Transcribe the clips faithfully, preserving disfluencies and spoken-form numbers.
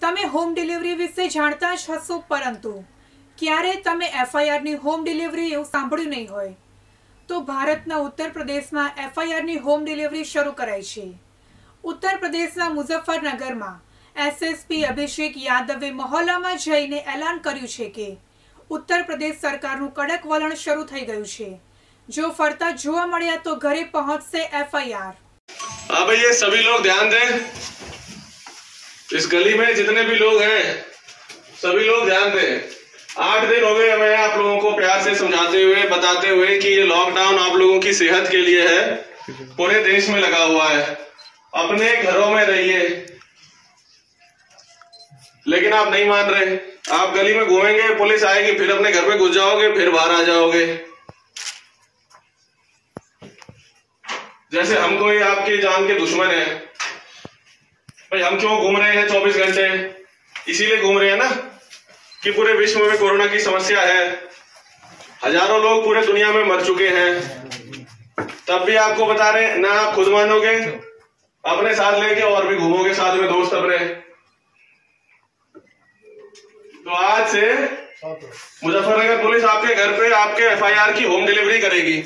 તમે home delivery વિશે જાણતા જ હશો, પરંતુ ક્યારે તમે એફઆઈઆરની હોમ ડિલિવરી એવું સાંભળ્યું નહીં હોય. તો ભારતના ઉત્તર પ્રદેશમાં એફઆઈઆરની હોમ ડિલિવરી શરૂ કરાઈ છે. ઉત્તર પ્રદેશના મુઝફ્ફરનગરમાં એસએસપી અભિષેક યાદવે મહોલ્લામાં જઈને એલાન કર્યું છે કે ઉત્તર પ્રદેશ સરકારનું કડક વલણ શરૂ થઈ ગયું છે. જો ફરતા જોવા મળ્યા તો ઘરે પહોંચશે એફઆઈઆર. अब ये सभी लोग ध्यान दें, इस गली में जितने भी लोग हैं सभी लोग ध्यान दें. आठ दिन हो गए हमें आप लोगों को प्यार से समझाते हुए बताते हुए कि ये लॉकडाउन आप लोगों की सेहत के लिए है, पूरे देश में लगा हुआ है. अपने घरों में रहिए, लेकिन आप नहीं मान रहे. आप गली में घूमेंगे, पुलिस आएगी, फिर अपने घर में घुस जाओगे, फिर बाहर आ जाओगे. जैसे हम कोई आपकी जान के दुश्मन है. भाई हम क्यों घूम रहे हैं चौबीस घंटे? इसीलिए घूम रहे हैं ना कि पूरे विश्व में कोरोना की समस्या है, हजारों लोग पूरे दुनिया में मर चुके हैं. तब भी आपको बता रहे हैं, ना आप खुद मानोगे, अपने साथ लेके और भी घूमोगे साथ में दोस्त अपने. तो आज से मुजफ्फरनगर पुलिस आपके घर पे आपके एफआईआर की होम डिलीवरी करेगी.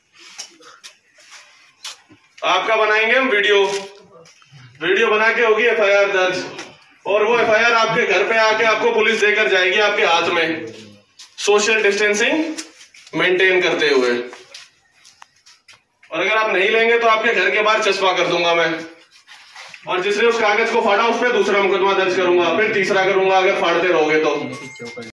आपका बनाएंगे हम वीडियो वीडियो बना के होगी एफआईआर दर्ज, और वो एफआईआर आपके घर पे आके आपको पुलिस देकर जाएगी आपके हाथ में, सोशल डिस्टेंसिंग मेंटेन करते हुए. और अगर आप नहीं लेंगे तो आपके घर के बाहर चस्पा कर दूंगा मैं, और जिसने उस कागज को फाड़ा उस पर दूसरा मुकदमा दर्ज करूंगा, फिर तीसरा करूंगा अगर फाड़ते रहोगे तो.